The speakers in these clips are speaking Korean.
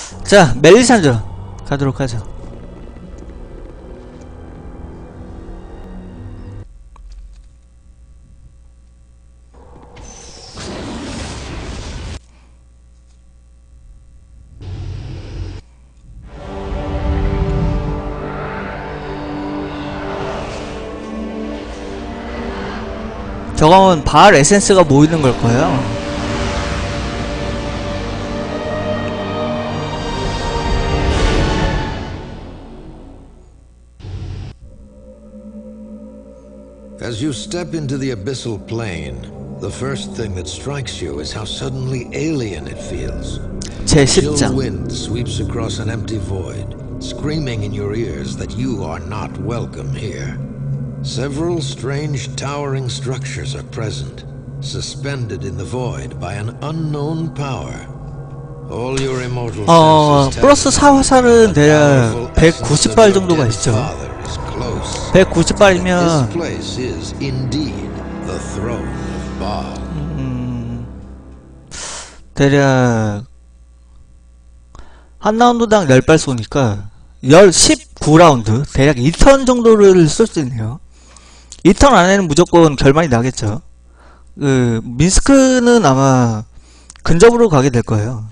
자, 멜리산드 가도록 하죠. 저건 바알 에센스가 모이는 걸 거예요. As you step into the abyssal plane, the first thing that strikes you is how suddenly alien it feels. 제 Chill 10장. wind sweeps across an empty void, screaming in your ears that you are not welcome here. Several strange towering structures are present, suspended in the void by an unknown power. All your immortal senses tell 플러스 4화살은 대략 190발 정도가 있죠. 190발이면 This place is indeed the throne of Baal. 대략 한 라운드당 10발 쏘니까 19라운드 대략 2턴 정도를 쓸 수 있네요. 2턴 안에는 무조건 결말이 나겠죠. 민스크는 아마 근접으로 가게 될 거예요.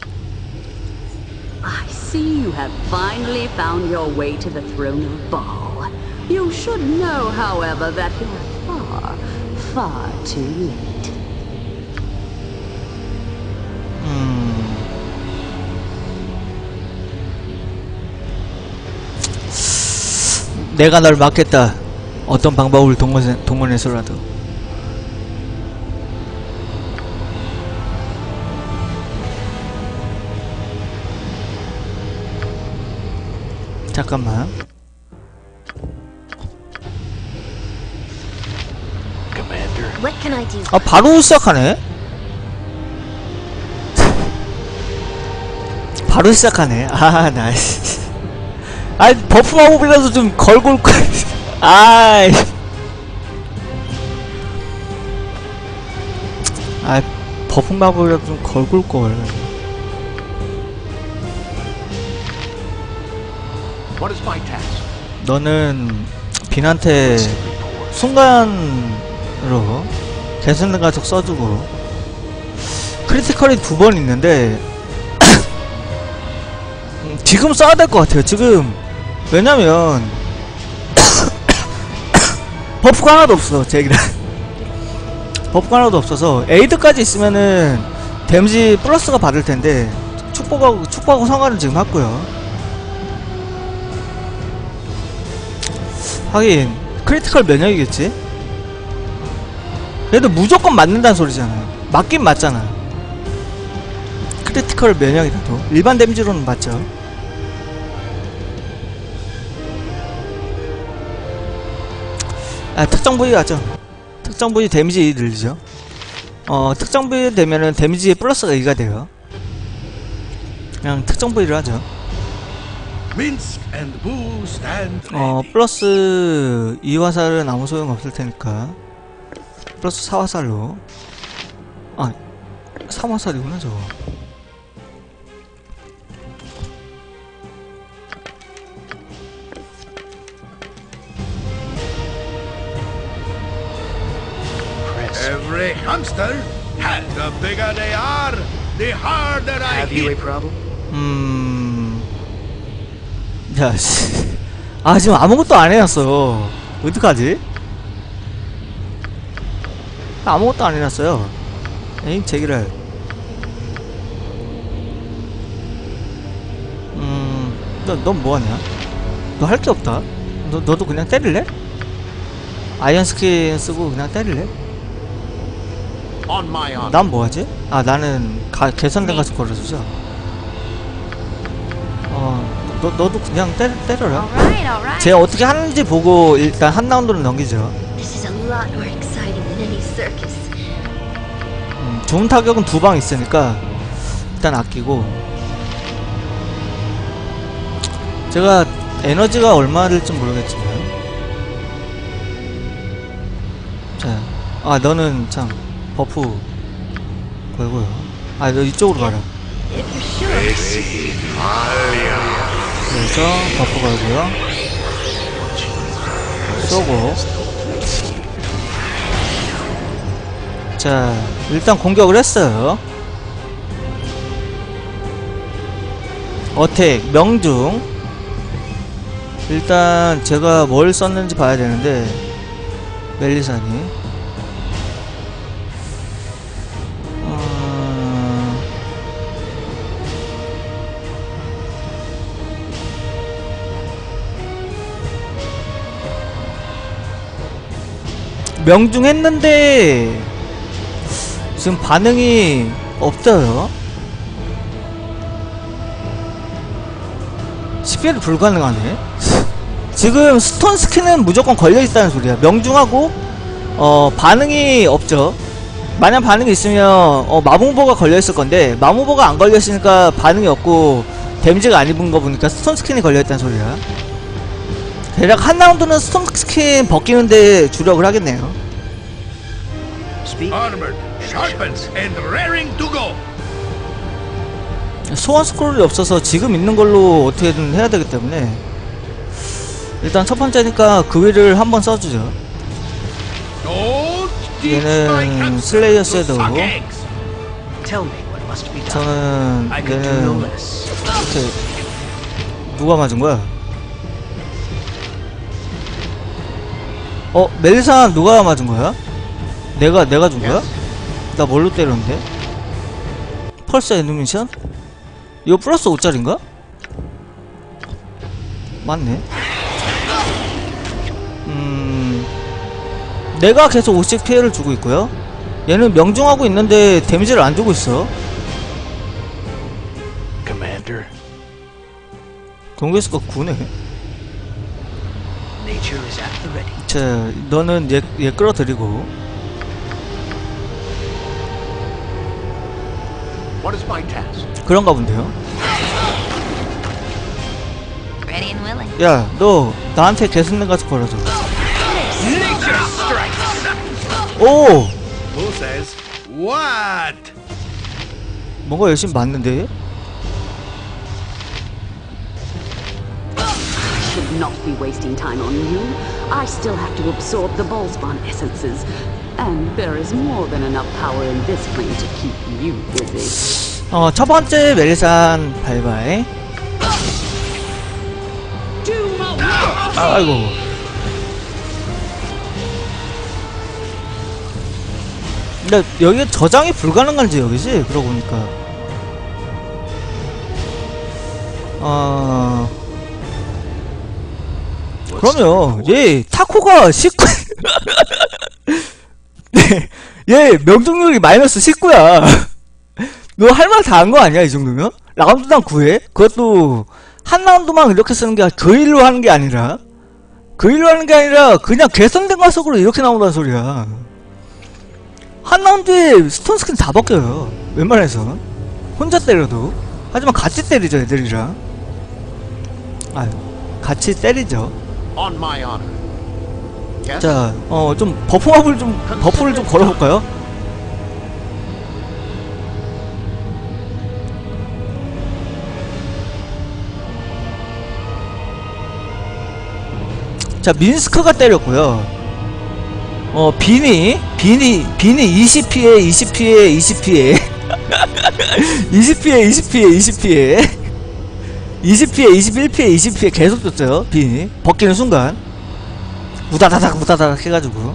I see you have finally found your way to the throne of Baal. You should know, however, that you're far, far too late. 내가 널 막겠다. 어떤 방법을 동원해서라도. 잠깐만. What can I do? 아, 바로 시작하네? 바로 시작하네. 아, 나이스. 아이, 버프 마법이라도 좀 걸고 올걸. 아이. 아, 버프 마법이라도 좀 걸고 올걸. 너는 빈한테 순간으로 개선된 가속 써주고 크리티컬이 2번 있는데 지금 써야 될 것 같아요. 지금 왜냐면 버프가 하나도 없어. 제기란 버프가 하나도 없어서 에이드까지 있으면은 데미지 플러스가 받을 텐데 축복하고 성화는 지금 했고요. 하긴 크리티컬 면역이겠지? 그래도 무조건 맞는다는 소리잖아요. 맞긴 맞잖아. 크리티컬 면역이라도 일반 데미지로는 맞죠. 아, 특정 부위 가죠. 특정 부위 데미지 늘리죠. 특정 부위 되면은 데미지 플러스가 2가 돼요. 그냥 특정 부위를 하죠. 플러스 2화살은 아무 소용 없을 테니까 플러스 4화살로. 아, 3화살이구나 저거. Every hamster, and the bigger they are, the harder I hit. Have you a problem? 야, 씨. 아, 지금 아무것도 안 해놨어. 어떡하지? 아무것도 안 해놨어요. 에이, 제기를. 넌 뭐하냐? 너 할 게 없다. 너도 그냥 때릴래? 아이언 스킨 쓰고 그냥 때릴래? 난 뭐하지? 아, 나는 개선된 가서 걸어주자. 너도 그냥 때려라. 쟤 어떻게 하는지 보고 일단 한 라운드로 넘기죠. 좋은 타격은 2방 있으니까 일단 아끼고. 제가 에너지가 얼마 될지 모르겠지만. 자, 아, 너는 참 버프 걸고요. 아, 너 이쪽으로 가라. 그래서 버프 걸고요. 쏘고. 자, 일단 공격을 했어요. 어택, 명중. 일단 제가 뭘 썼는지 봐야 되는데, 멜리산이. 명중했는데 지금 반응이 없어요. 10회도 불가능하네. 지금 스톤 스킨은 무조건 걸려있다는 소리야. 명중하고 반응이 없죠. 만약 반응이 있으면 마무보가 걸려있을 건데, 마무보가 안 걸려있으니까 반응이 없고 데미지가 안 입은 거 보니까 스톤 스킨이 걸려있다는 소리야. 대략 한 라운드는 스톤 스킨 벗기는데 주력을 하겠네요. Armored, sharpens, and raring to go. 소환 스크롤이 없어서 지금 있는 걸로 어떻게든 해야 되기 때문에 일단 첫 번째니까 그 위를 한번 써주죠. 얘는 슬레이어 섀도우. 저는 얘는 이렇게 누가 맞은 거야? 멜리산 누가 맞은 거야? 내가 준 거야? 나 뭘로 때렸는데? 펄스 애니메이션? 이거 플러스 5짜린가? 맞네. 내가 계속 50 피해를 주고 있고요. 얘는 명중하고 있는데 데미지를 안 주고 있어. 공격수가 9네. 자, 너는 얘 끌어들이고. 그런가 본데요. 야, 너 나한테 개승능 가서 걸어줘. 오! 뭔가 열심히 맞는데? Not be wasting time on you. I still have to absorb the Ballspawn essences, and there is more than enough power in this plane to keep you busy. 첫 번째 멜리산 발바이. 아이고. 근데 여기가 저장이 불가능한지 여기지? 그러고 보니까. 그럼요. 얘 타코가 19. 네, 얘 명중률이 마이너스 19야. 너 할 말 다 한 거 아니야 이 정도면? 라운드당 9회? 그것도 한 라운드만 이렇게 쓰는 게 그 일로 하는 게 아니라 그냥 개선된 가속으로 이렇게 나온다는 소리야. 한 라운드에 스톤 스킨 다 벗겨요. 웬만해서 혼자 때려도. 하지만 같이 때리죠 애들이랑. 아유, 같이 때리죠. 자, 좀 버프를 좀 걸어볼까요? 자, 민스크가 때렸고요. 비니 20피해 20피해 20피해 20피해 20피해 20피해 20피해 21피해 20피해 계속 줬어요. 비니 벗기는 순간 무다다닥 해가지고.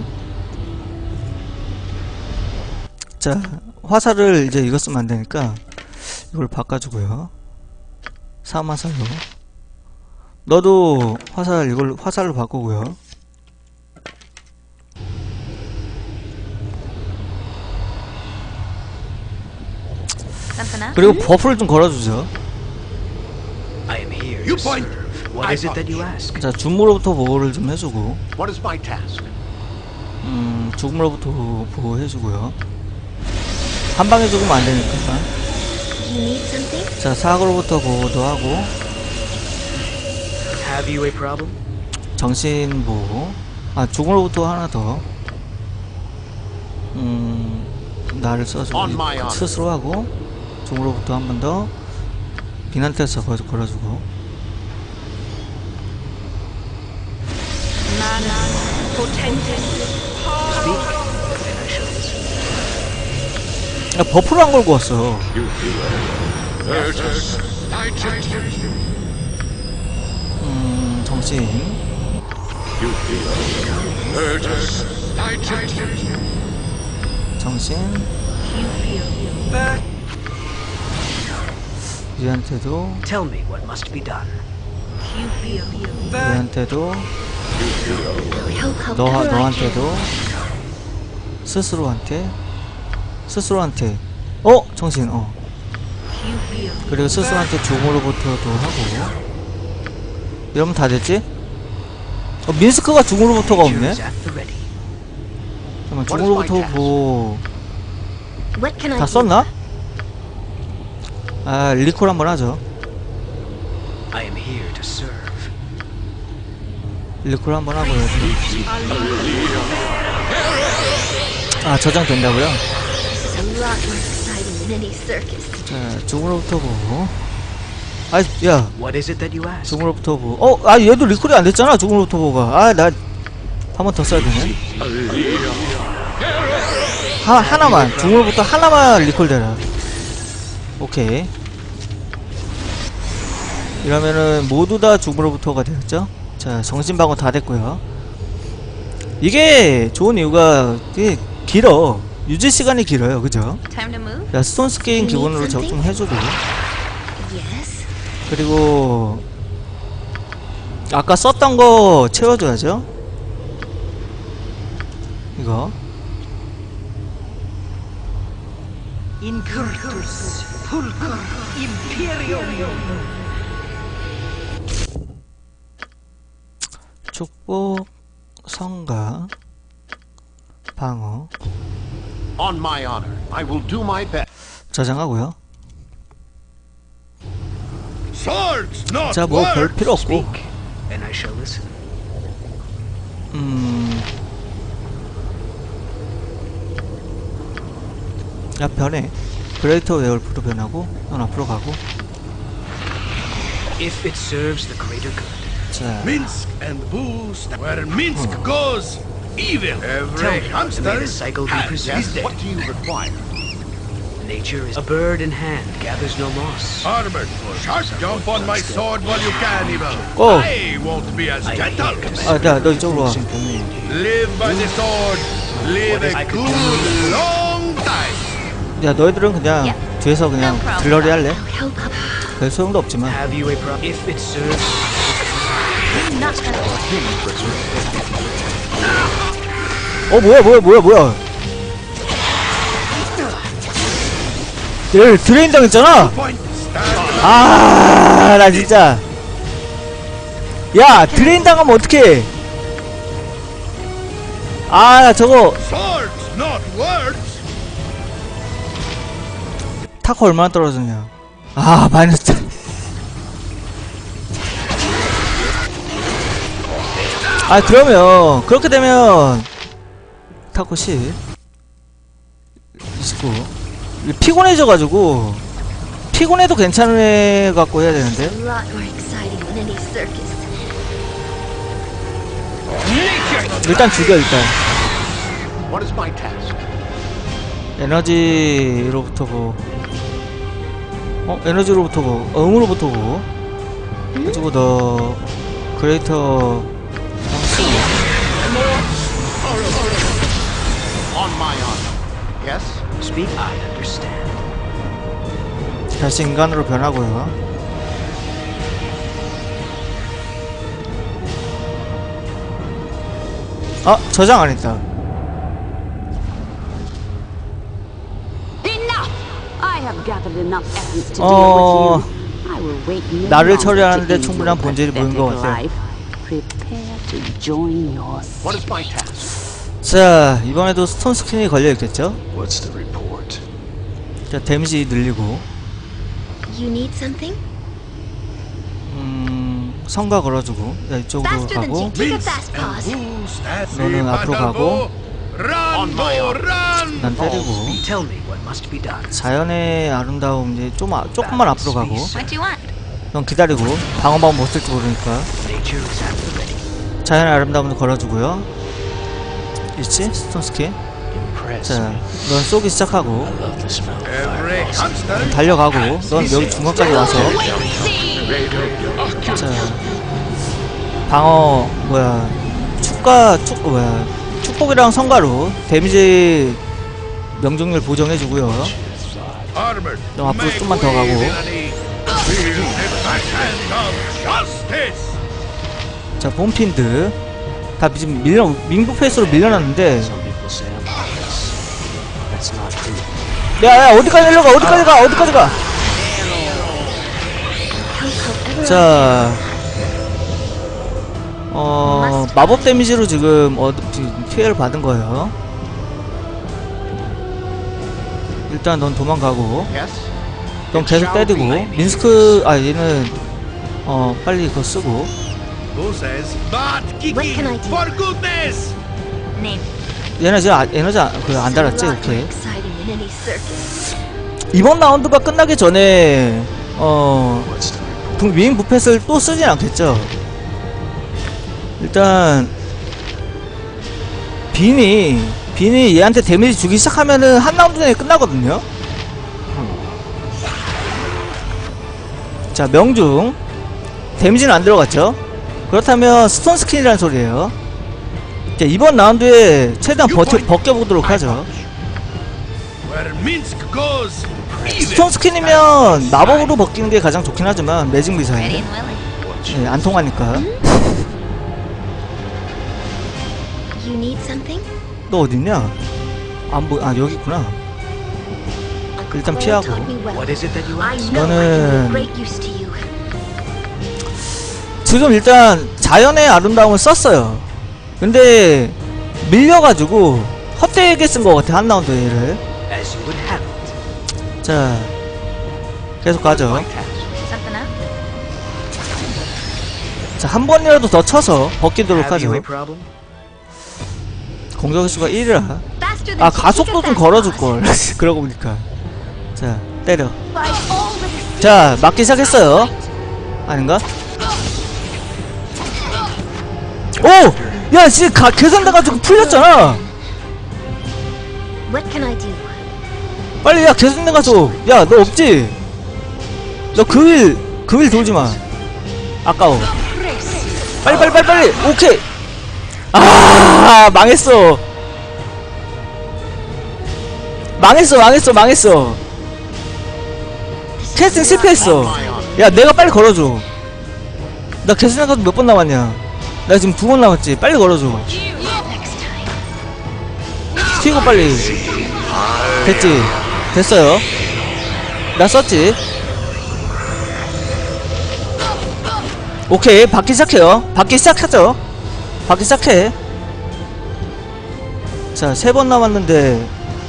자, 화살을 이제 이거 쓰면 안되니까 이걸 바꿔주고요. 사마살로. 너도 이걸 화살로 바꾸고요. 그리고 버프를 좀 걸어주죠. 자, 줌으로부터 보호를 좀 해주고. 죽음으로부터 보호해주고요. 한방에 죽으면 안되니까. 자, 사고로부터 보호도 하고. 정신보호. 죽음으로부터 하나 더. 나를 써주고 스스로 하고. 죽음으로부터 한 번 더. 비난테스 걸어주고. 야, 버프를 안 걸고 왔어. 정신. 정신. 얘한테도. 얘한테도. 너한테도. 스스로한테. 정신. 그리고 스스로한테 중으로부터도 하고. 이러면 다 됐지? 민스크가 중으로부터가 없네? 잠깐만, 중으로부터 뭐 다 썼나? 아, 리콜 한번 하죠. 리콜 한번 하고요. 아, 저장된다고요? 자, 중으로부터 보고. 아, 야. 중으로부터 보고. 아, 얘도 리콜이 안 됐잖아, 중으로부터 보고가. 아, 나 한 번 더 써야 되네. 하나만. 중으로부터 하나만 리콜 되라. 오케이. 이러면은 모두 다 중으로부터가 되었죠? 자, 정신방어 다 됐고요. 이게 좋은 이유가 되게 길어. 유지 시간이 길어요, 그죠? 야, 스톤스 게임 기본으로 좀 해줘도. 그리고 아까 썼던 거 채워줘야죠. 이거. 축복, 성가, 방어. On my honor, I will do my best. 저장하고요. Swords, not 자, 뭐 별 words. 필요 없고. 야, 변해. 그레이터 웨얼프로 변하고, 넌 앞으로 가고. If it serves the greater good. 자, Minsk and boost. Where Minsk goes, evil. Every hamster may the cycle be has preserved. his day. What do you require? Nature is a bird in hand, gathers no moss. Armored, sharp jump on my sword while you can, evil. Go. I won't be as gentle. 아, 너 이쪽으로 와. Live by the sword. Live a good long time. 야, 너희들은 그냥 뒤에서 그냥 들러리 할래? 별 소용도 없지만. Have you a problem? If it serves. 뭐야. 얘 드레인 당했잖아? 아, 나 진짜. 야, 드레인 당하면 어떡해. 아, 저거. Swords, not words. 타코 얼마나 떨어졌냐. 아, 마이너스. 아, 그러면 그렇게 되면 타코 10 29 피곤해져가지고 피곤해도 괜찮은 애 갖고 해야 되는데. 일단 죽여. 일단 What is my task? 에너지로부터 고 에너지로부터 고 음으로부터 고 가지고 너 그레이터 On my honor. Yes? Speak, I understand. 다시 인간으로 변하고요. 아, 저장 안 했다. Enough! I have gathered enough evidence to deal with you. I will wait no 나를 longer 처리하는데 to end 충분한 your 본질이 보인 것 pathetic 같아요. life. Prepare to join your What is my task? 자, 이번에도 스톤 스킨이 걸려있겠죠? What's the report? 자, 데미지 늘리고 You need something? 성가 걸어주고. 야, 이쪽으로 Faster than 가고. Take a fast pause. 너는 앞으로 가고. Run, On my Bo, honor. run! 난 때리고. Tell me what must must be done. 자연의 아름다움 이제 조금만 앞으로 가고. What you want? 넌 기다리고 방어막 못 쓸지 모르니까 Nature is at the ready. 자연의 아름다움도 걸어주고요. 있지? 스톤 스킨. Impress 자, me. 넌 쏘기 시작하고 Love the smell of Every fireworks. hamster 달려가고 넌 여기 중간까지 와서 자 방어 축복이랑 성가로 데미지 명중률 보정해주고요. armored. 너 앞으로 Make 좀만 더 way, 가고. villainy. Feel the backhand of justice. 자 봄핀드 다 지금 민부 페이스로 밀려났는데 Some people say I'm heartless. That's not true. 야야 어디까지 내려가 어디까지 가 자, 마법 데미지로 지금 피해를 받은 거예요. 일단 넌 도망가고, 넌 계속 때리고, 얘는, 빨리 그거 쓰고. Who says, but What can I Kiki, do? for goodness! Name. 얘는 지금 에너지 안 달았지? Lot more 오케이. exciting than any circus. 이번 라운드가 끝나기 전에, What's the report? 윙 부펫을 또 쓰진 않겠죠? 일단, 빈이 얘한테 데미지 주기 시작하면은 한 라운드 내에 끝나거든요? 자, 명중. 데미지는 안 들어갔죠? 그렇다면 스톤 스킨이라는 소리예요. 자, 이번 라운드에 최대한 벗겨보도록 하죠. Where Minsk goes, 스톤 스킨이면 마법으로 벗기는 게 가장 좋긴 하지만 매직 Ready 미사일 and willing. 안 통하니까. You need something? 너 어딨냐? 여기 있구나. Uncle 일단 Cole 피하고. taught me well. What is it that you I ask? know I can 너는- be of great use to you. 지금 일단 자연의 아름다움을 썼어요. 근데 밀려가지고 헛되게 쓴 것 같아 한 라운드 얘를. As you would have it. 자 계속 가죠. Like that. Something up? 자 한 번이라도 더 쳐서 벗기도록 Have you 하죠. a problem? 공격 수가 1이라. Faster than 가속도 좀 걸어줄걸. 그러고 보니까. 자 때려. By all that is 자 맞기 시작했어요. 아닌가? 오! 야 지금 계산돼가지고 풀렸잖아. What can I do? 빨리 야 계산돼가지고. 야 너 없지? 너 그 일 돌지마. 아까워. 빨리 오케이. 망했어. 캐스팅 실패했어. 야 내가 빨리 걸어줘. 나 캐스팅 몇 번 남았냐? 나 지금 2번 남았지. 빨리 걸어줘. Next time. 튀고 빨리. 됐지? 됐어요. 나 썼지? 오케이 받기 시작해요. 받기 시작하죠. 받기 시작해. 자 3번 남았는데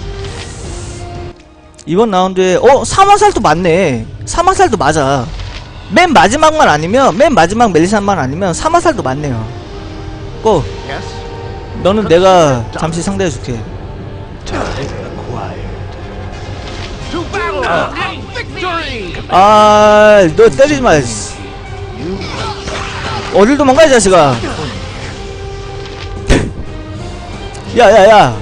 이번 라운드에 사마살도 맞네. 사마살도 맞아. 맨 마지막만 아니면 맨 마지막 멜리산만 아니면 사마살도 맞네요. 고. 너는 내가 잠시 상대해줄게. Target acquired. 너 때리지마. 어딜 도망가 이 자식아. 야야야.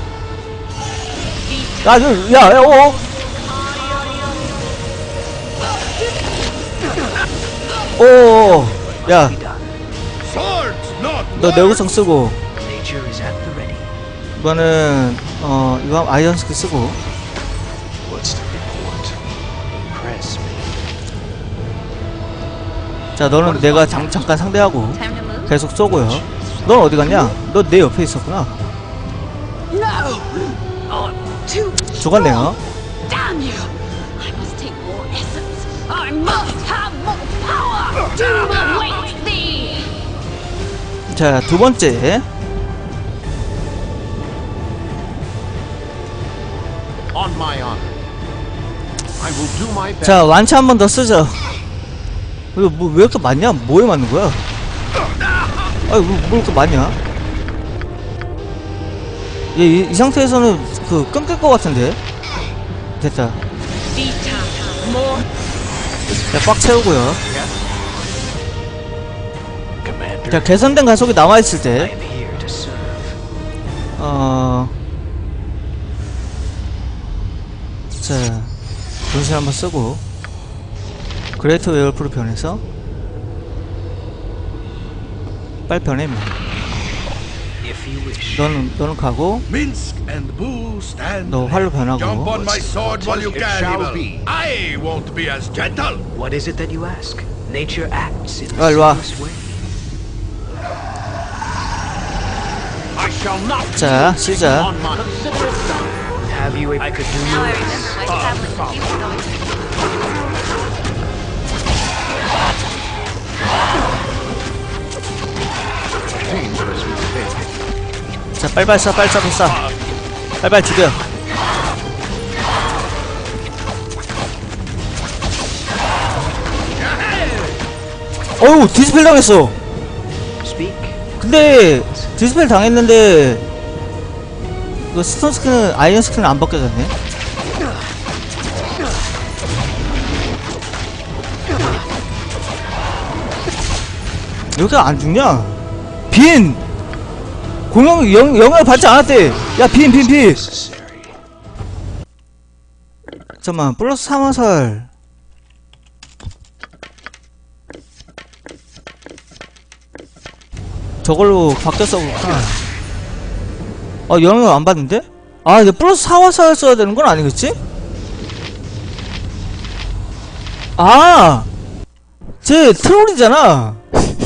야, Be done. swords not 너 내구성 쓰고 Nature is at the ready. 이거는 이거 아이언 스킬 쓰고. What's the report? Impress me. 자, 너는 내가 잠깐 상대하고 Time to move? 계속 쏘고요. 넌 어디 갔냐? 너 내 옆에 있었구나. 죽었네요. Damn you! I must take more essence. I must have more power. Doom awaits thee. 자, 두 번째. On my honor. I will do my best. 자, 완치 한 번 더 쓰죠. 왜 이렇게 많냐? 뭐에 맞는 거야? 뭐 이렇게 많냐? 얘 이 상태에서는 끊길 것 같은데? 됐다. 자, 꽉 채우고요. 자, 개선된 가속이 나와있을 I 때 am here to serve. 자, 분신 한번 쓰고 그레이트 웨어풀로 변해서 빨리 변해. If you wish. 너는 가고 Minsk and Boo stand. 너 활로 변하고. Jump on my sword while you It can, shall evil. be. I won't be as gentle. What is it that you ask? Nature acts in the 일로 와. simplest way. I shall not 자, 시작. on my consider it done. Have you I could do Now no I less. remember my tablet when you were going Dangerous mistake. 자, 빨리빨리 쏴, 빨리 쏴. 빨리빨리 죽여. 어휴, 디스펠 당했어. Speak. 근데 디스펠 당했는데 이거 스톤 스킨은 아이언 스킨은 안 벗겨졌네. 여기 안 죽냐? 빈! 영향을 받지 않았대. 야, 빈. 잠깐만, 플러스 3화살. 저걸로 바뀌었어 그렇구나. 영향을 안 받는데? 아, 이제 플러스 4화살 써야 되는 건 아니겠지? 아! 쟤 트롤이잖아.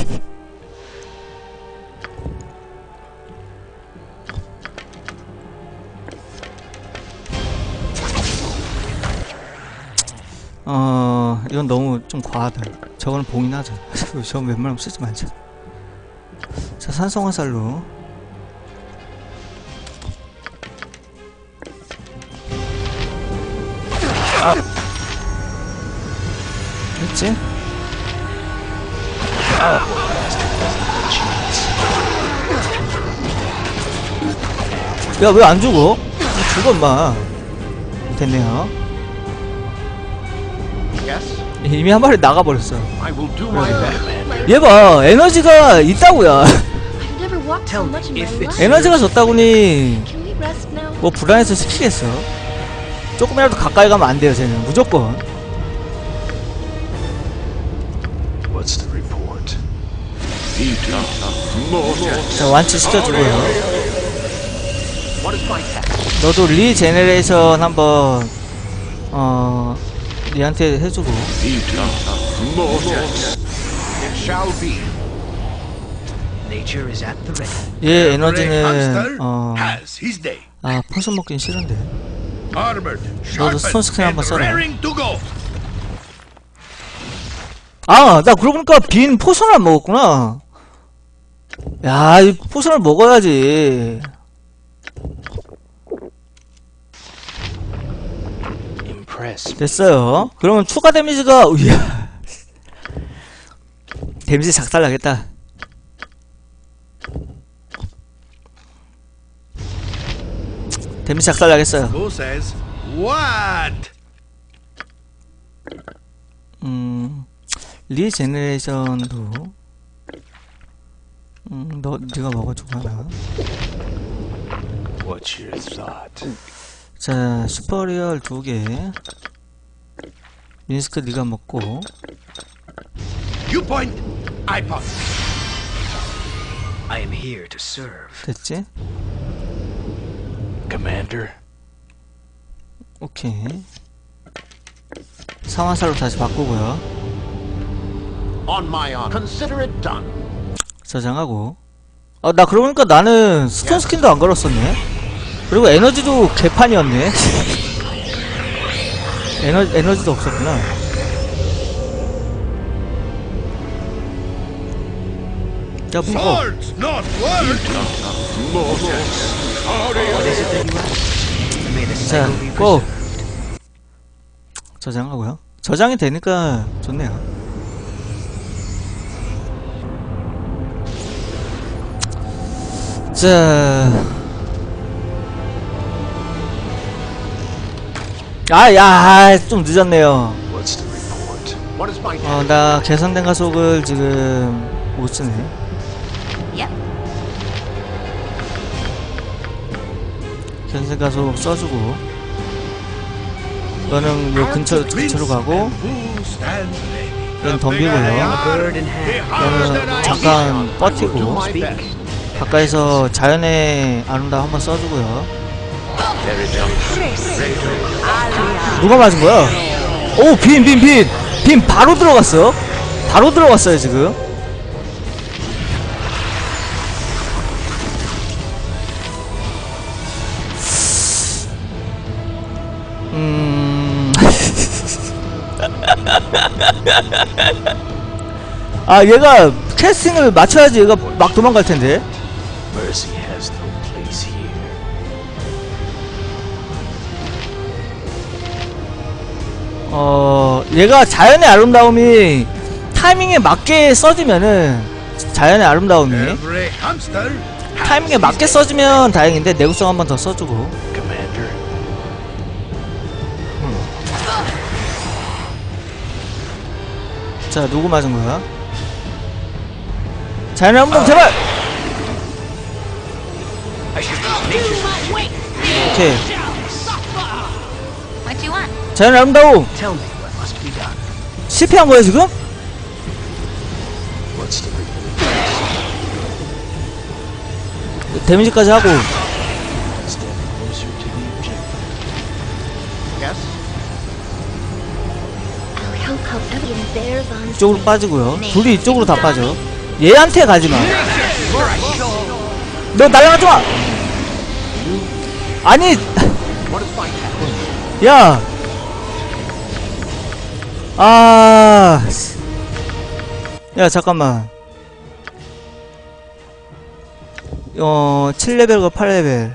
이건 너무 좀 과하다. 저거는 봉인하자. 저건 웬만하면 쓰지 말자. 자, 산성화살로. 됐지? 야, 왜 안 죽어? 죽어, 임마. 됐네요. Yes, 이미 한 마리 나가버렸어. I will do my best. 얘 봐, 에너지가 있다고야. I've never walked so much in my if it's- life. 에너지가 적다고니 Can we rest now? 뭐 불안해서 시키겠어. 조금이라도 가까이 가면 안 돼요, 쟤는. 무조건. What's the report? 자, 완치 시켜주고요. What is my task? 너도 리제네레이션 한번 니한테 해주고. It shall be. Nature is at the ready. 얘 Hamster 에너지는 has his day. 아, 포션 먹긴 싫은데. Armored, 너도 스톤 sharpened, 스킨 한번 and 써라. raring to go. 아, 나 그러고 보니까 빈 포션을 안 먹었구나. 야, 이 포션을 먹어야지. Impress. 됐어요. 그러면 추가 데미지가, 이야. 데미지 작살나겠다. 데미지 작살나겠어요. Who says what? 리제네레이션도 네가 먹어주고 하나. What's your thought? 자, 슈퍼리얼 2개. 민스크 네가 먹고. You point, I point. I am here to serve. 됐지? Commander. 오케이. 상화살로 다시 바꾸고요. On my honor. Consider it done. 저장하고. 나 그러고 보니까 나는 스톤 스킨도 안 걸었었네. 그리고 에너지도 개판이었네. 에너지도 없었구나. 야, 먹어. Swords, not words. What is it that you ask? May the 자, cycle be 고! preserved. 저장하고요. 저장이 되니까 좋네요. 자, 야, 좀 늦었네요. What's the report? What is my 나 개선된 가속을 지금 못 쓰네. Yep. 개선된 가속 써주고, 너는 요 근처로 가고, 얘는 덤비고요. Bird in hand. 너는 잠깐 버티고, 가까이서 자연의 아름다움 한번 써주고요. 누가 맞은 거야? 오, 빔 바로 들어갔어. 바로 들어갔어요 지금. 아, 얘가 캐스팅을 맞춰야지 얘가 막 도망갈 텐데. Mercy has no place here. 얘가 자연의 아름다움이 타이밍에 맞게 써지면은, 자연의 아름다움이 Every hamster 타이밍에 맞게 써지면 다행인데, 내구성 한번 더 써주고. Commander. 자, 누구 맞은 거야? 자연의 아름다움 제발! 오케이. What you want? 자연의 아름다움! Tell me what must be done. 실패한 거야 지금? What's the report? 데미지까지 하고. Step closer to the objective. Yes. I'll help how evidence bears on 이쪽으로 빠지고요. 둘이 이쪽으로 다 빠져. 얘한테 가지마. 너 날아가지마! 아니! 야! 야, 잠깐만. 7레벨과 8레벨.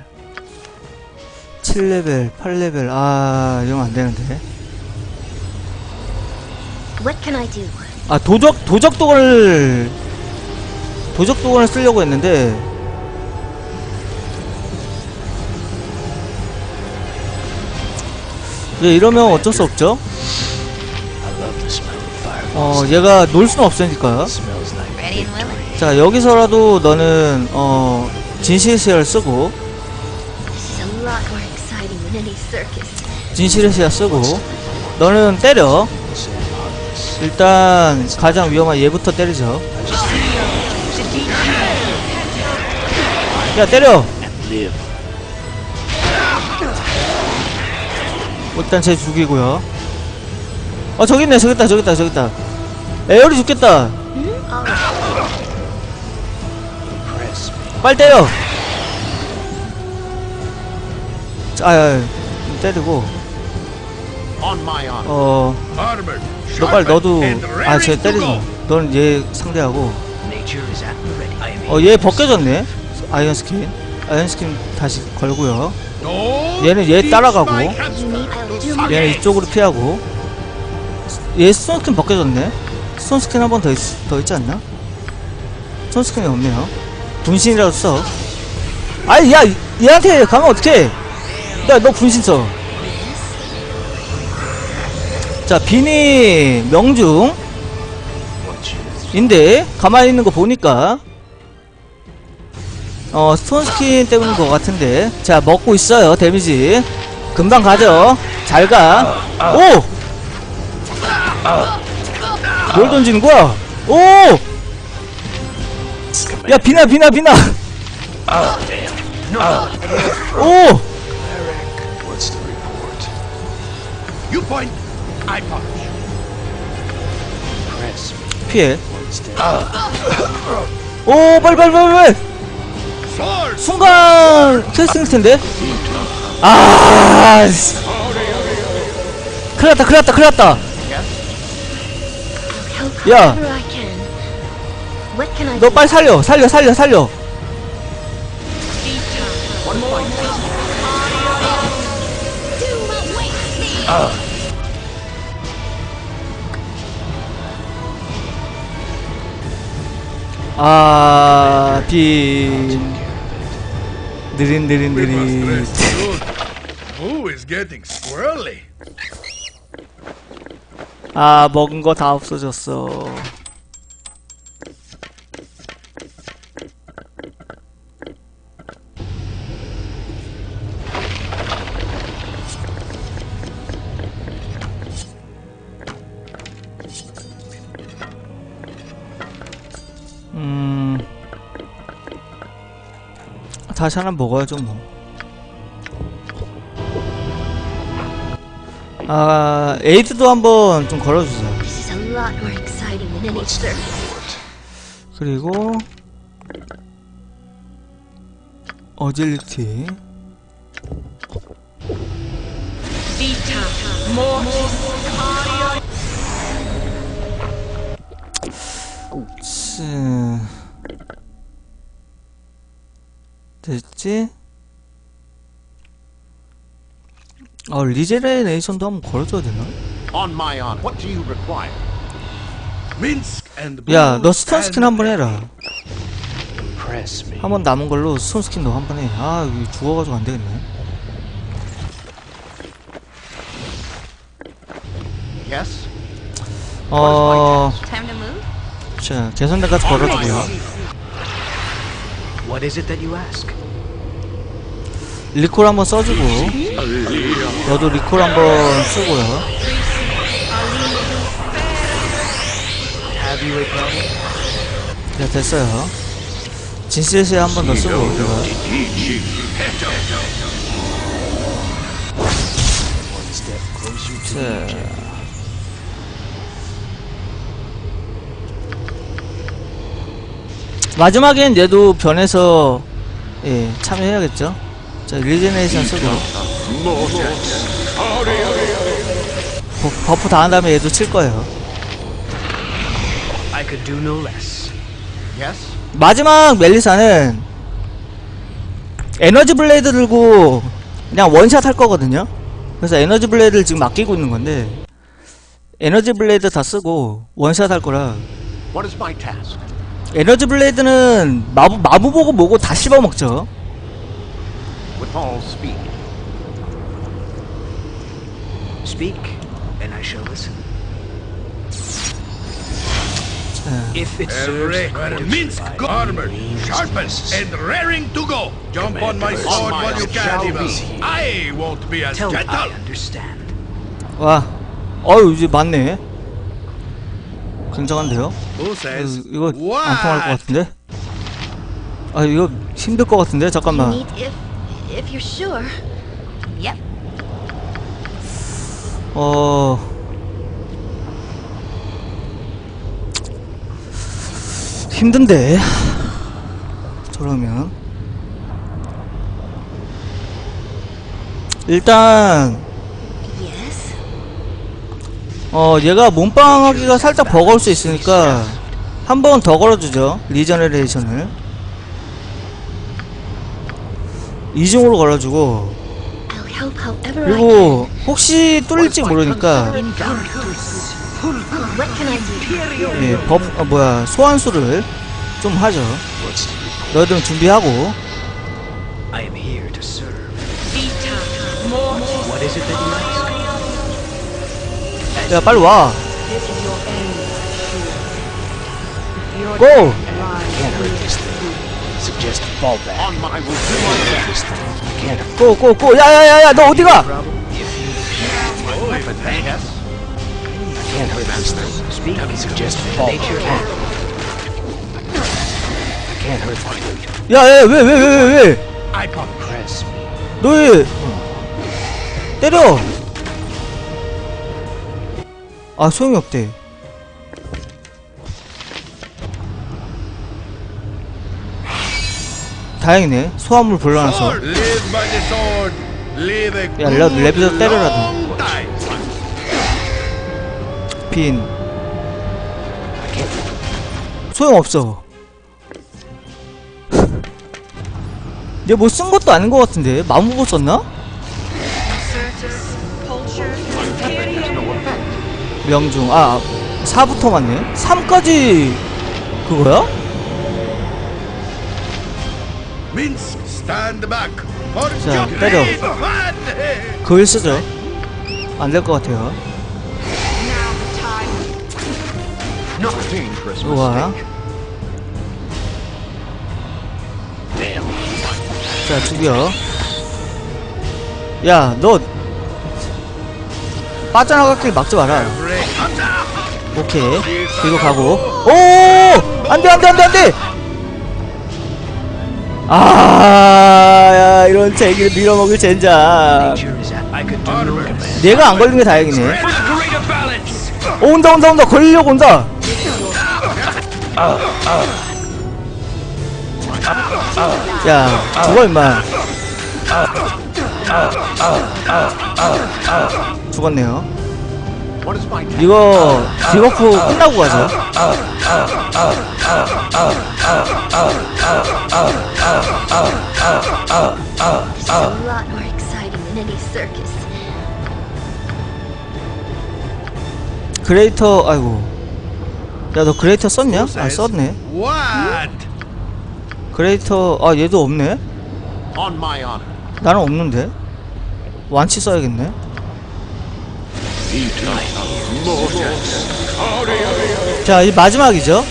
7레벨, 8레벨. 이러면 안 되는데. What can I do? 도적도건을 쓰려고 했는데. 이러면 어쩔 수 없죠? I love the smell of fire. 얘가 놀 수는 없으니까. Smells like Ready and willing. 자, 여기서라도 너는 진실의 시야를 쓰고, This is a lot more exciting than any circus. 진실의 시야 쓰고, 너는 때려. 일단 가장 위험한 얘부터 때리죠. 야, 때려. live. 일단 쟤 죽이고요. 저기 있네. 저기 있다. 에어리 죽겠다. Press me. 빨리 때려. 때리고. On my honor. armored. 너 빨리 너도. and ready 쟤 to 때리지 go. 마. 넌 얘 상대하고. Nature is at the ready. I am 얘 벗겨졌네. 아이언 스킨 다시 걸고요. Don't 얘는 얘 teach 따라가고. my You hamster need I'll to do suck my 얘는 it. 이쪽으로 피하고. 얘 스톤스킨 벗겨졌네. 스톤스킨 한 번 더 있지 않나? 스톤스킨이 없네요. 분신이라도 써. 아이, 야, 얘한테 가면 어떡해. 야, 너 분신 써. 자, 비니 명중인데 가만히 있는 거 보니까 스톤스킨 때문인 것 같은데. 자, 먹고 있어요. 데미지 금방 가죠. 잘가. 오! 뭘 던지는 거야? 오! 야, 비나. 오! What's the report? You point, I punch. Press me. 피해. One step. 오, 빨리. Sword. 순간 캐스팅 텐데. 큰일 났다. I'll help Yeah. however I can. What can I 너 do? 빨리 살려. 빈 느릿. Good. Who is getting squirrely? 아, 먹은 거 다 없어졌어. 다시 하나 먹어야죠 뭐. 아, 에이드도 한번 좀 걸어주세요. This is a lot more exciting than any sir. 그리고 어질리티. 됐지? 리제네이션도 한번 걸어줘야 되나? On my honor. What do you require? Minsk and 야, Blue 너 스톤 and 스킨 한번 해라. Impress me. 한번 남은 걸로 스톤 스킨 너 한번 해. 아, 이거 죽어가지고 안 되겠네. Yes? Time to move? 자, 개선대까지 걸어주고요. What is it that you ask? 리콜 한번 써주고, 너도 리콜 한번 쓰고요. Have you a problem? 자, 됐어요. 진실시 한번 더 쓰고, 우리가. One step closer to 자, 마지막엔 얘도 변해서 예, 참여해야겠죠. 자, 리제네이션 쓰고 버프 다 한 다음에 얘도 칠 거예요. I could do no less. Yes? 마지막 멜리사는 에너지 블레이드 들고 그냥 원샷 할 거거든요. 그래서 에너지 블레이드를 지금 아끼고 있는 건데 에너지 블레이드 다 쓰고 원샷 할 거라. What is my task? 에너지 블레이드는 마부 보고 뭐고 다 씹어먹죠. With all speed. Speak, and I shall listen. If it serves everywhere. to Minsk provide armored, means sharpened, necessary. and raring to go. Jump on my sword while you can, evil. I won't be as Tell me I gentle. understand. 와, 이제 맞네. 굉장한데요? Who says 이거 안 what? 통할 것 같은데? 아, 이거 힘들 것 같은데? You 잠깐만. need if you're sure. Yep. 힘든데. 저러면 일단 Yes. 얘가 몸빵하기가 살짝 버거울 수 있으니까 한 번 더 걸어주죠. 리저너레이션을 이중으로 걸어주고, I'll help however I 그리고 혹시 뚫릴지 모르니까 can. What can I do? 예, 소환수를 좀 하죠. 너희들은 준비하고. I am here to serve. What is it that you ask? 야, 빨리 와. 고! Can't hurt this thing. Suggest fall back. On my will do my best. Can't hurt. 고! 야야야야, 너 어디가? Problem? If you Yes? can't hurt this thing. Speak, suggest fall back. Can't hurt this thing. 야야, 왜? I come. Press me. 너희 때려. 아, 소용이 없대. 다행이네. 소환물 불러놔서. Live by the sword. Live a 야, good 레비도 때려라, 너. long time. 빈. 소용없어. 얘 뭐 쓴 것도 아닌 것 같은데. 마무보 썼나? 명중. 4부터 맞네. 3까지 그거야? Minsk, stand back. 자, 때려. 그일 쓰죠. 안 될 것 같아요. Not a dangerous 우와. mistake. 자, 죽여. 야, 너 빠져나가길 막지 마라. 오케이. 이거 가고. 오! 안 돼, 안 돼, 안 돼, 안 돼! 야, 이런 제기를 밀어먹을 젠장. Nature is at. I could do no less. 내가 안 걸린 게 다행이네. For the greater balance. 온다, 온다, 온다. 걸리려고 온다. 야, 죽어, 임마. 죽었네요. What is my task? 이거 디버프 끝나고 가죠. This is a lot more exciting than any circus. 그레이터, 아이고. 야, 너 그레이터 썼냐? 아, 썼네. What? 그레이터, 아, 얘도 없네? On my honor. 나는 없는데? 완치 써야겠네? 자, 이제 마지막이죠?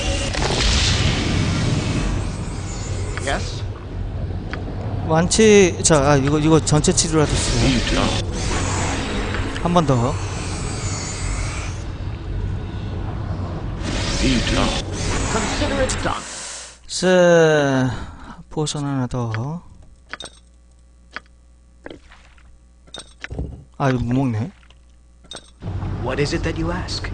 Yes? 완치, 자, 이거 전체 치료라 됐어요. 한 번 더. Consider it done. 자, 포션 하나 더. 아, 이거 못 먹네. What is it that you ask?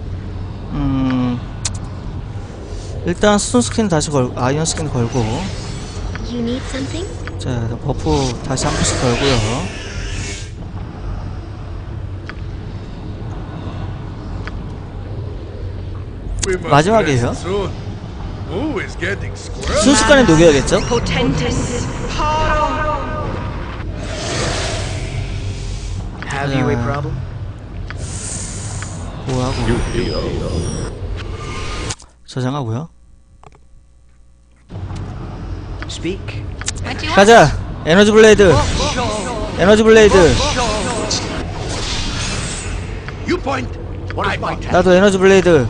일단 스톤 스킨 다시 아이언 스킨 걸고. You need something? 자, 버프 다시 한 번씩 걸고요. We must 마지막이에요. rest soon. Who is getting squirrely? 순식간에 녹여야겠죠? Have you a problem? 뭐하고 저장하고요. Speak. 가자! 에너지 블레이드! 에너지 블레이드! You point. What is my task? 나도 에너지 블레이드!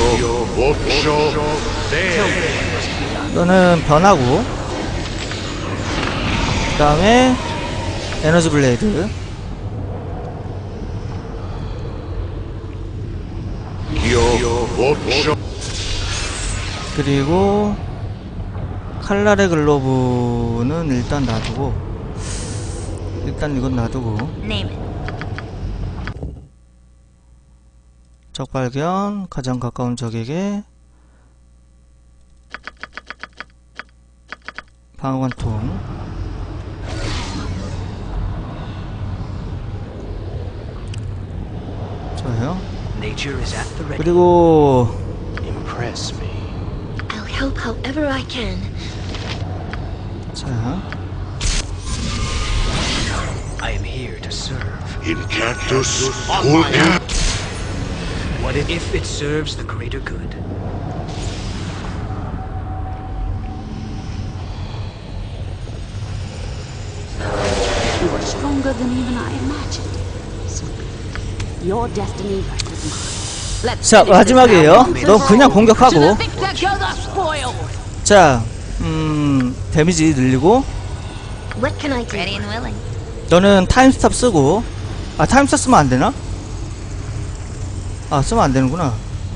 너는 변하고 그 다음에 에너지 블레이드 그리고 칼날의 글로브는 일단 놔두고 일단 이건 놔두고 Name it. 적발견 가장 가까운 적에게 방어관통 좋아요. Nature is at the ready. 그리고 Impress me. I'll help however I can. 자 I am here to serve. On my honor. What if it serves the greater good? You are stronger than even I imagined. So, your destiny versus mine. Let's 자, finish this 마지막이에요. now. 너 그냥 To 공격하고 the victor go the spoil. 자 데미지 늘리고 What can I do? Ready and willing. 너는 타임스탑 쓰고 아 타임스탑 쓰면 안되나? 아 쓰면 안되는구나.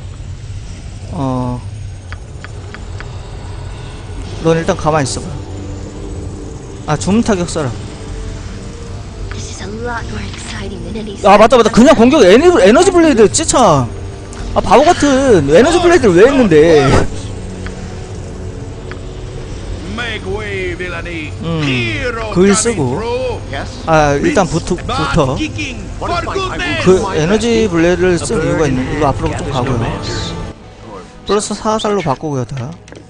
넌 일단 가만히 있어봐. 아 주문 타격 써라. This is a lot more exciting than any 아 맞다 circus. 그냥 공격 에너지 블레이드 찌참. 아 바보같은 에너지 블레이드를 왜 했는데. Make way, villainy. 음, Hero 글 coming 쓰고. through. Yes? 아 일단 Butt 붙어 kicking What is for my goodness. 그 에너지 블레이드를 쓸 A 이유가 bird in 있는 이거 hand 앞으로 좀 gathers no 가고요. mess. 플러스 4살로 바꾸고요 다.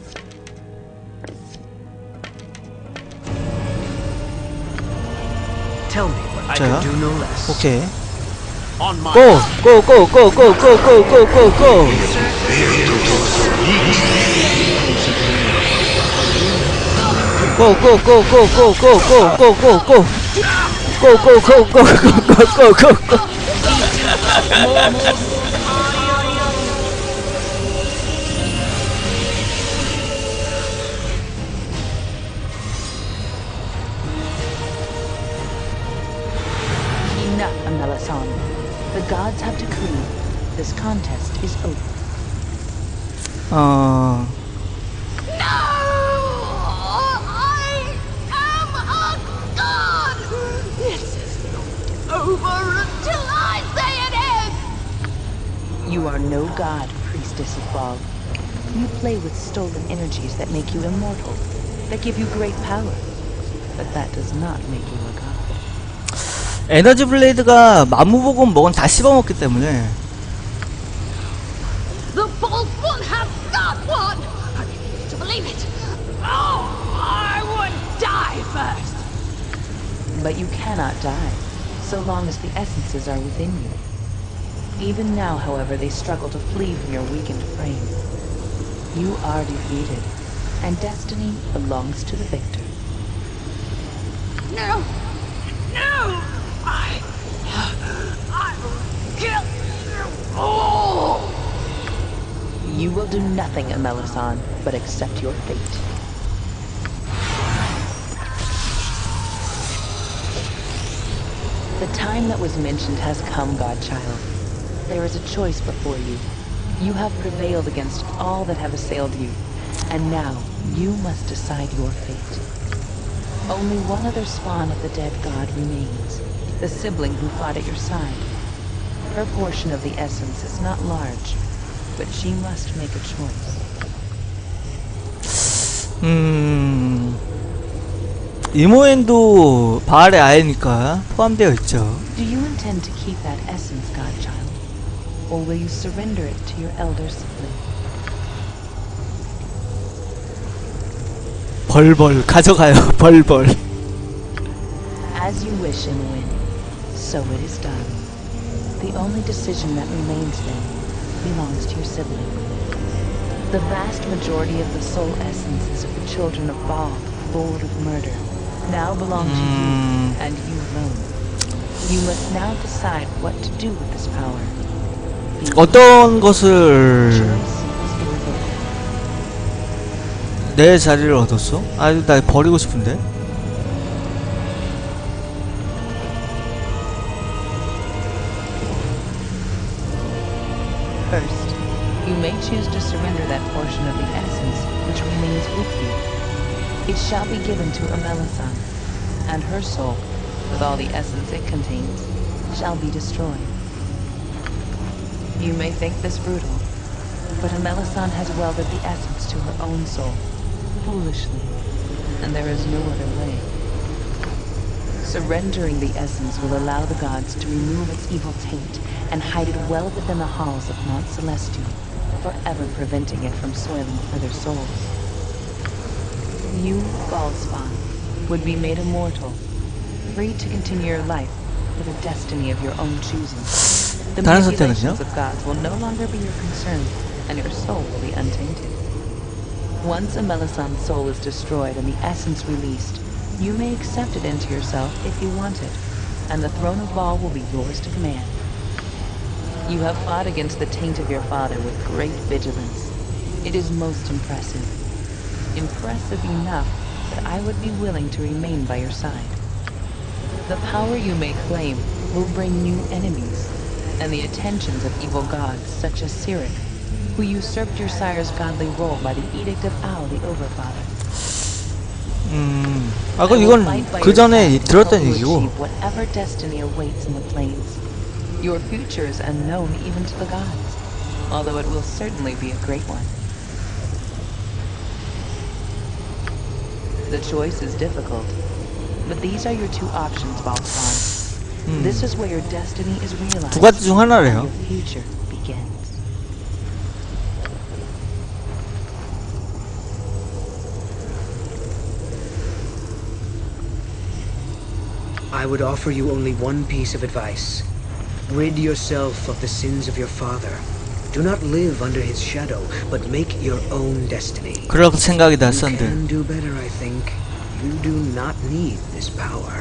Tell me what I 자, could do no less. 오케이. On my 고! 고! 고! 고! 고! 고! 고! 고! 고! 고! Go go go go go go go go go go go go go go go go go. Enough, Amelisson. The gods have decreed this contest is over. No! I am a god! This is not over until I say it is! You are no god, priestess of Baal. You play with stolen energies that make you immortal, that give you great power. But that does not make you a god. 에너지 블레이드가 마무복은 먹은 다 씹어먹기 때문에 The false one has got one! I refuse to believe it! Oh, I would die first! But you cannot die, so long as the essences are within you. Even now, however, they struggle to flee from your weakened frame. You are defeated, and destiny belongs to the victor. No! No! I will kill you all! You will do nothing, Amelisson, but accept your fate. The time that was mentioned has come, Godchild. There is a choice before you. You have prevailed against all that have assailed you, and now you must decide your fate. Only one other spawn of the dead god remains, the sibling who fought at your side. Her portion of the essence is not large, but she must make a choice. 이모엔도 바알의 아이니까 포함되어 있죠. Do you intend to keep that essence, Godchild? Or will you surrender it to your elder sibling? 벌벌 가져가요. 벌벌. As you wish, Inwin, so it is done. The only decision that remains then belongs to your sibling. The vast majority of the soul essences of the children of Baal, Lord of Murder, now belong to you, and you alone. You must now decide what to do with this power. 어떤 것을 Choice is irrevocable. 내 자리를 얻었어? 아, 나 버리고 싶은데. First, you may choose to surrender that portion of the essence which remains with you. It shall be given to Amelisson, and her soul, with all the essence it contains, shall be destroyed. You may think this brutal, but Amelisson has welded the essence to her own soul, foolishly, and there is no other way. Surrendering the essence will allow the gods to remove its evil taint and hide it well within the halls of Mount Celestial, forever preventing it from soiling other souls. You, Baalspawn, would be made immortal, free to continue your life with a destiny of your own choosing. The manipulations of gods will no longer be your concern, and your soul will be untainted. Once Amelisson's soul is destroyed and the essence released, you may accept it into yourself if you want it, and the throne of Baal will be yours to command. You have fought against the taint of your father with great vigilance. It is most impressive. Impressive enough that I would be willing to remain by your side. The power you may claim will bring new enemies, and the attentions of evil gods such as Sirik, who usurped your sire's godly role by the edict of Al the Overfather. 아, 그럼 이건 그 전에 들었던 얘기고. Whatever destiny awaits in the plains, your future is unknown even to the gods, although it will certainly be a great one. The choice is difficult, but these are your two options, Baalspawn. This is where your destiny is realized. 두 가지 중 하나래요. Your future begins. I would offer you only one piece of advice. Rid yourself of the sins of your father. Do not live under his shadow, but make your own destiny. 그럴 생각이다, You 썬드. can do better, I think. You do not need this power.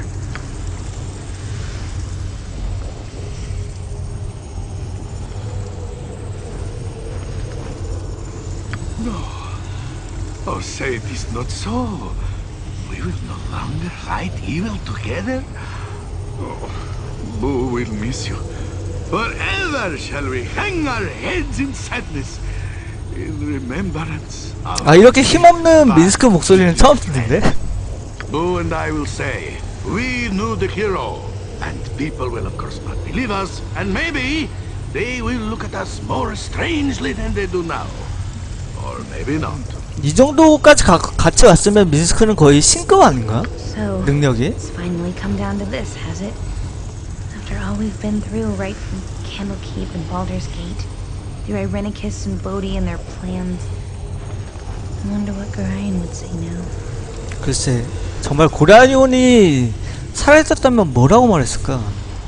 No. Oh, say it is not so. We will no longer fight evil together. Oh, Boo will miss you. Forever shall we hang our heads in sadness, in remembrance of... 아, 이렇게 힘없는 민스크 목소리는 처음 듣는데? Boo and I will say, we knew the hero, and people will of course not believe us, and maybe they will look at us more strangely than they do now. Or maybe not. 이 정도까지 같이 왔으면 민스크는 거의 신급 아닌가? So, 능력이? it's finally come down to this, has it? After all we've been through, right from Candlekeep and Baldur's Gate, through Irenicus and Bodhi and their plans. I wonder what Gorion would say now. 글쎄, 정말 고라니온이 살아있었다면 뭐라고 말했을까?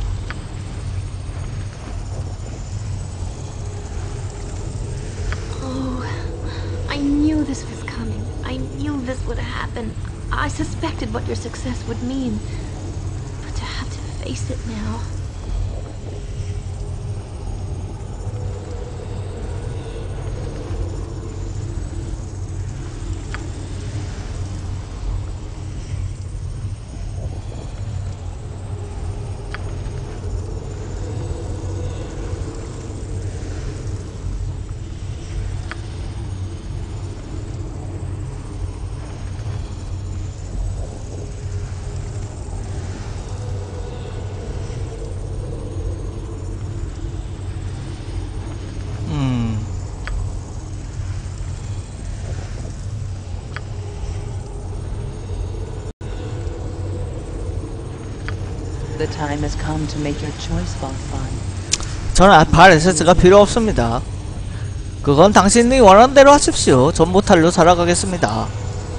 Oh, I knew this was coming. I knew this would happen. I suspected what your success would mean. But to have to face it now... The time has come to make your choice, Balfan. 저는 발 에센스가 필요 없습니다. 그건 당신이 원하는 대로 하십시오. 전 모탈로 살아가겠습니다.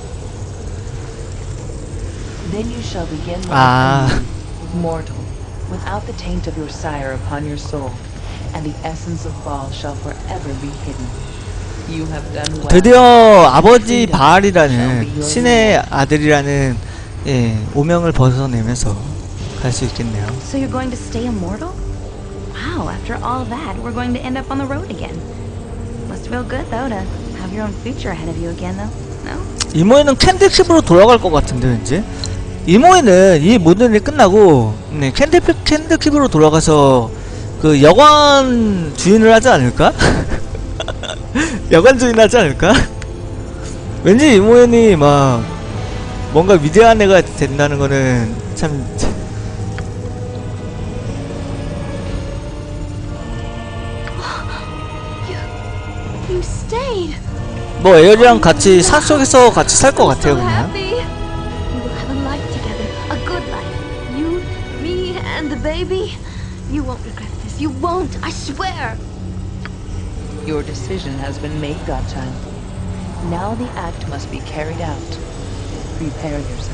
Then you shall begin life Ah. anew, mortal, without the taint of your sire upon your soul, and the essence of Baal shall forever be hidden. You have done well. 드디어 아버지 바알이라는 신의 아들이라는 오명을 벗어내면서 갈 수 있겠네요. So you're going to stay immortal? Wow, after all that, we're going to end up on the road again. Must feel good, though, to have your own future ahead of you again, though, no? 이모에는 캔디킵으로 돌아갈 것 같은데 왠지? 이모에는 이 모든 일이 끝나고 캔디킵으로 돌아가서 그 여관 주인을 하지 않을까? 여관 주인 하지 않을까? 왠지 이모엔이 막 뭔가 위대한 애가 된다는 거는 참 You stayed! 뭐 에어리랑 같이 산속에서 같이 살 것 같아요 그냥. We will have a life together, a good life. You, me, and the baby. You won't regret this. You won't, I swear. Your decision has been made, Godchild. Now the act must be carried out. Prepare yourself.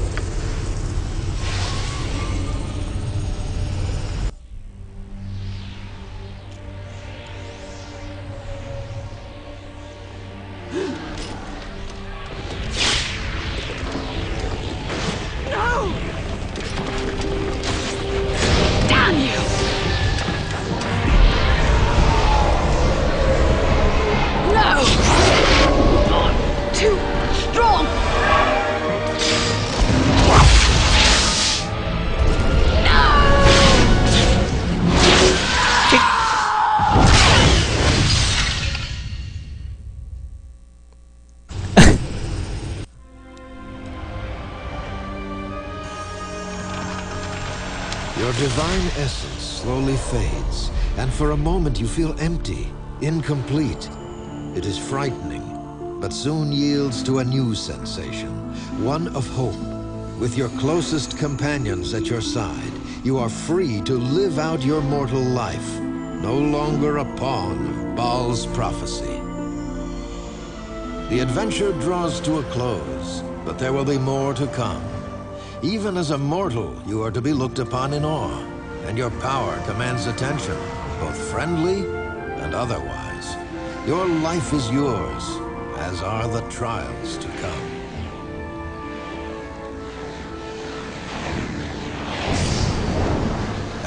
Your divine essence slowly fades, and for a moment you feel empty, incomplete. It is frightening, but soon yields to a new sensation, one of hope. With your closest companions at your side, you are free to live out your mortal life, no longer a pawn of Baal's prophecy. The adventure draws to a close, but there will be more to come. Even as a mortal, you are to be looked upon in awe, and your power commands attention, both friendly and otherwise. Your life is yours, as are the trials to come.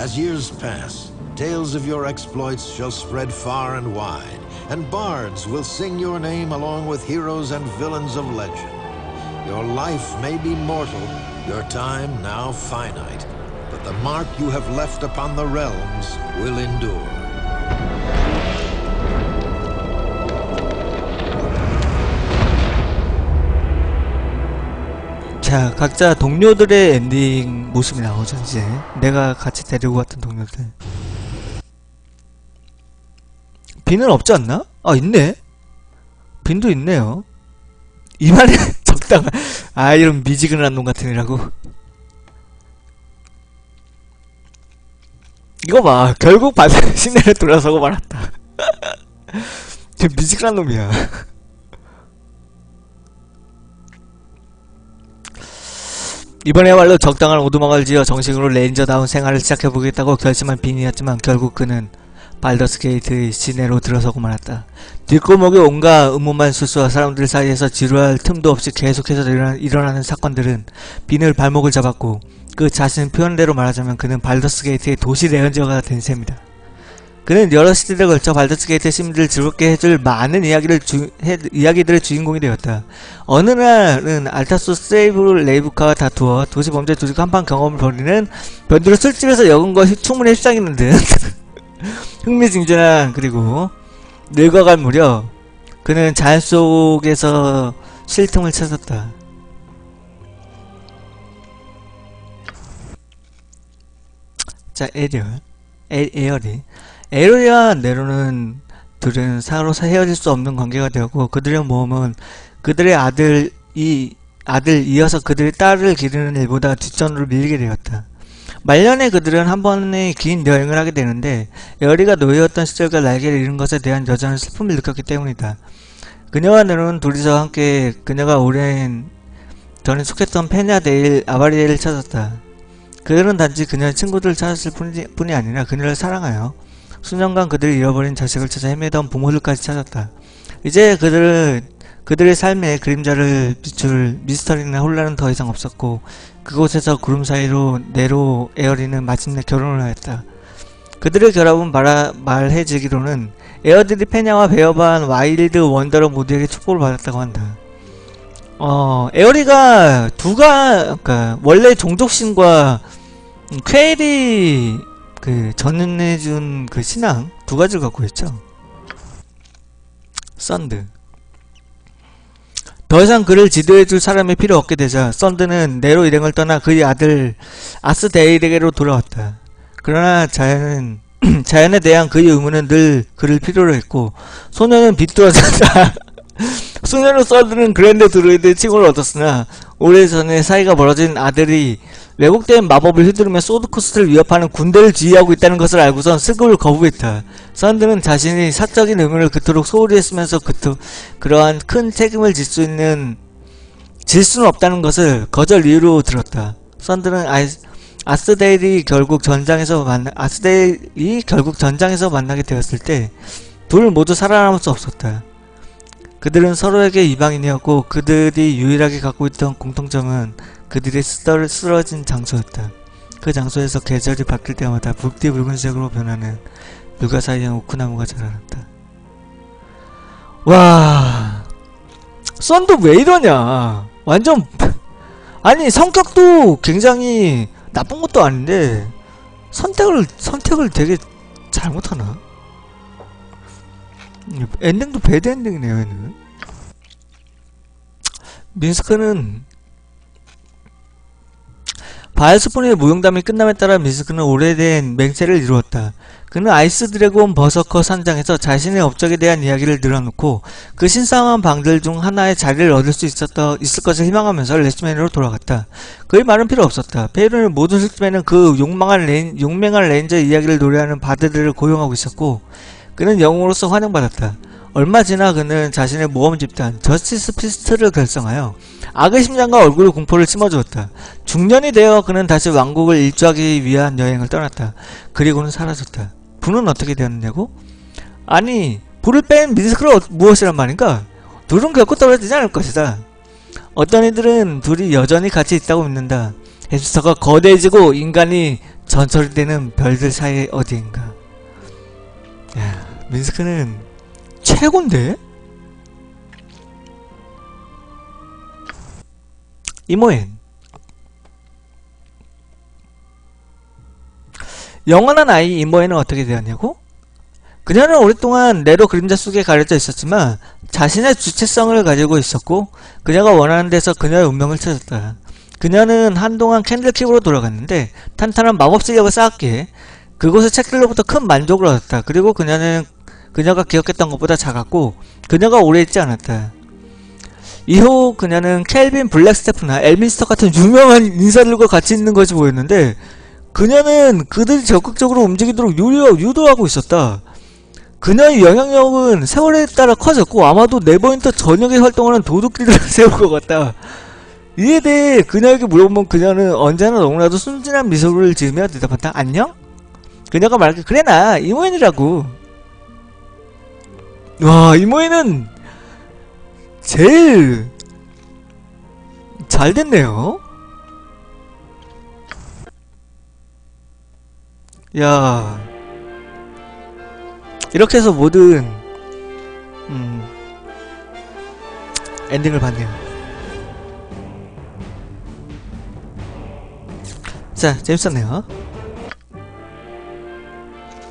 As years pass, tales of your exploits shall spread far and wide, and bards will sing your name along with heroes and villains of legend. Your life may be mortal, your time now finite, but the mark you have left upon the realms will endure. 자, 각자 동료들의 엔딩 모습이 나오죠. 이제 내가 같이 데리고 갔던 동료들. 빈은 없지 않나? 아, 있네. 빈도 있네요. 이 말이 적당한. 아, 이런 미지근한 놈 같은 애라고. 이거 봐, 결국 시내를 돌아서고 말았다. 미지근한 놈이야. 이번에야말로 적당한 오두막을 지어 정식으로 레인저다운 생활을 시작해보겠다고 결심한 빈이었지만 결국 그는 발더스 게이트의 시내로 들어서고 말았다. 뒷골목에 온갖 음모만 수수와 사람들 사이에서 지루할 틈도 없이 계속해서 일어나는 사건들은 빈을 발목을 잡았고 그 자신 표현대로 말하자면 그는 발더스 게이트의 도시 레인저가 된 셈이다. 그는 여러 시대에 걸쳐 발더스 게이트 시민들을 즐겁게 해줄 많은 이야기들의 주인공이 되었다. 어느 날은 알타수 세이브 레이브카와 다투어 도시 범죄 조직과 한판 경험을 벌이는 변두로 술집에서 역은 것이 충분히 휩싸이는 듯 흥미진진한 그리고 늙어갈 무렵 그는 자연 속에서 쉴 틈을 찾았다. 자, 에어리와 네로는 둘은 서로 헤어질 수 없는 관계가 되었고 그들의 모험은 그들의 이어서 그들의 딸을 기르는 일보다 뒷전으로 밀리게 되었다. 말년에 그들은 한 번의 긴 여행을 하게 되는데 에어리가 노예였던 시절과 날개를 잃은 것에 대한 여전한 슬픔을 느꼈기 때문이다. 그녀와 네로는 둘이서 함께 그녀가 오랜 전에 속했던 페냐데일 아바리엘을 찾았다. 그들은 단지 그녀의 친구들을 찾았을 뿐이 아니라 그녀를 사랑하여 수년간 그들을 잃어버린 자식을 찾아 헤매던 부모들까지 찾았다. 이제 그들의 삶에 그림자를 비출 미스터리나 혼란은 더 이상 없었고 그곳에서 구름 사이로 네로 에어리는 마침내 결혼을 하였다. 그들의 결합은 말해지기로는 에어들이 페냐와 베어반 와일드 원더러 모두에게 축복을 받았다고 한다. 에어리가 그러니까 원래 종족신과 퀘일이 전해준 그 신앙 두 가지를 갖고 있죠. 썬드. 더 이상 그를 지도해줄 사람이 필요 없게 되자 썬드는 네로 일행을 떠나 그의 아들 아스데일에게로 돌아왔다. 그러나 자연에 대한 그의 의무는 늘 그를 필요로 했고 소녀는 비뚤어졌다. 소녀로 썬드는 그랜드 드루이드의 칭호를 얻었으나 오래전에 사이가 멀어진 아들이 왜곡된 마법을 휘두르며 소드코스트를 위협하는 군대를 지휘하고 있다는 것을 알고선 승급을 거부했다. 썬드는 자신이 사적인 의무를 그토록 소홀히 했으면서 그러한 큰 책임을 질 수는 없다는 것을 거절 이유로 들었다. 썬드는 아스데일이 결국 전장에서 만나게 되었을 때 둘 모두 살아남을 수 없었다. 그들은 서로에게 이방인이었고 그들이 유일하게 갖고 있던 공통점은 그들이 쓰러진 장소였다. 그 장소에서 계절이 바뀔 때마다 붉디붉은색으로 변하는 불가사의한 오크나무가 자라났다. 와, 썬도 왜 이러냐. 완전 아니 성격도 굉장히 나쁜 것도 아닌데 선택을 되게 잘못하나? 엔딩도 배드 엔딩이네요. 얘는 민스크는 바이스폰의 무용담이 끝남에 따라 민스크는 오래된 맹세를 이루었다. 그는 아이스 드래곤 버서커 산장에서 자신의 업적에 대한 이야기를 늘어놓고 그 신성한 방들 중 하나의 자리를 얻을 수 있을 것을 희망하면서 레시맨으로 돌아갔다. 그의 말은 필요 없었다. 페이론의 모든 슬픔에는 그 용맹한 레인저 이야기를 노래하는 바드들을 고용하고 있었고 그는 영웅으로서 환영받았다. 얼마 지나 그는 자신의 모험 집단 저스티스 피스트를 결성하여 악의 심장과 얼굴에 공포를 심어주었다. 중년이 되어 그는 다시 왕국을 일주하기 위한 여행을 떠났다. 그리고는 사라졌다. 불은 어떻게 되었느냐고? 아니, 불을 뺀 민스크는 무엇이란 말인가? 둘은 결코 떨어지지 않을 것이다. 어떤 이들은 둘이 여전히 같이 있다고 믿는다. 햄스터가 거대해지고 인간이 전설되는 별들 사이 어디인가. 야, 민스크는 최고인데? 이모엔. 영원한 아이 이모엔은 어떻게 되었냐고? 그녀는 오랫동안 네로 그림자 속에 가려져 있었지만 자신의 주체성을 가지고 있었고 그녀가 원하는 데서 그녀의 운명을 찾았다. 그녀는 한동안 캔들킵으로 돌아갔는데 탄탄한 마법 실력을 쌓았기에 그곳의 책들로부터 큰 만족을 얻었다. 그리고 그녀는 그녀가 기억했던 것보다 작았고 그녀가 오래 있지 않았다. 이후 그녀는 켈빈 블랙스테프나 엘민스터 같은 유명한 인사들과 같이 있는 것이 보였는데 그녀는 그들이 적극적으로 움직이도록 유도하고 있었다. 그녀의 영향력은 세월에 따라 커졌고 아마도 네버윈터 전역에 활동하는 도둑들을 세울 것 같다. 이에 대해 그녀에게 물어보면 그녀는 언제나 너무나도 순진한 미소를 지으며 대답한다. 안녕? 그녀가 말하길 그래 나 이모인이라고. 와 이모인은 제일 잘 됐네요. 야 이렇게 해서 모든 엔딩을 봤네요. 자 재밌었네요.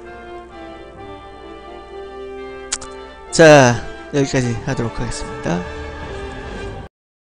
자 여기까지 하도록 하겠습니다.